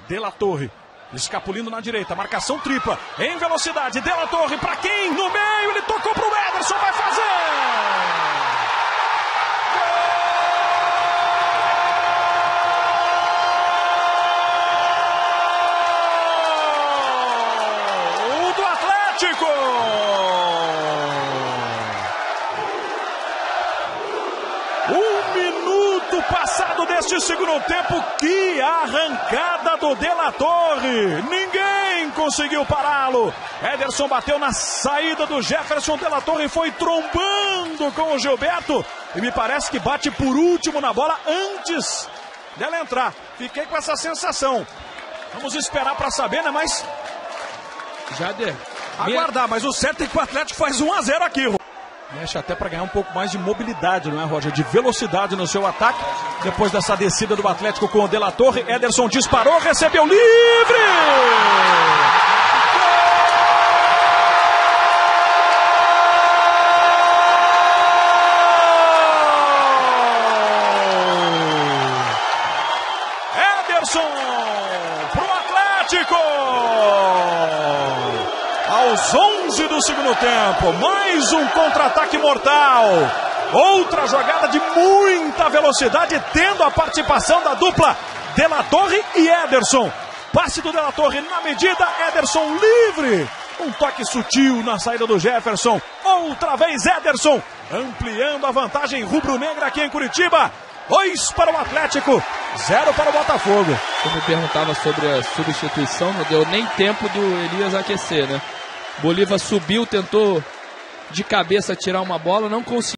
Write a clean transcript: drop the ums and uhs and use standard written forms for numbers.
De La Torre, escapulindo na direita, marcação tripla, em velocidade, De La Torre para quem? No meio, ele tocou para o Ederson, vai fazer! Gol do Atlético! Passado deste segundo tempo, que arrancada do De La Torre, ninguém conseguiu pará-lo. Ederson bateu na saída do Jefferson, De La Torre foi trombando com o Gilberto e me parece que bate por último na bola antes dela entrar. Fiquei com essa sensação. Vamos esperar para saber, né? Mas Jader, aguardar, mas o certo é que o Atlético faz 1-0 aqui. Mexe até para ganhar um pouco mais de mobilidade, não é, Roger? De velocidade no seu ataque. Depois dessa descida do Atlético com o De La Torre, Ederson disparou, recebeu livre! Ederson pro Atlético! Aos 11 do segundo tempo, mais um contra-ataque mortal. Outra jogada de muita velocidade, tendo a participação da dupla De La Torre e Ederson. Passe do De La Torre na medida, Ederson livre. Um toque sutil na saída do Jefferson. Outra vez Ederson, ampliando a vantagem rubro-negra aqui em Curitiba. 2 para o Atlético, 0 para o Botafogo. Eu me perguntava sobre a substituição, não deu nem tempo do Elias aquecer, né? Bolívar subiu, tentou de cabeça tirar uma bola, não conseguiu.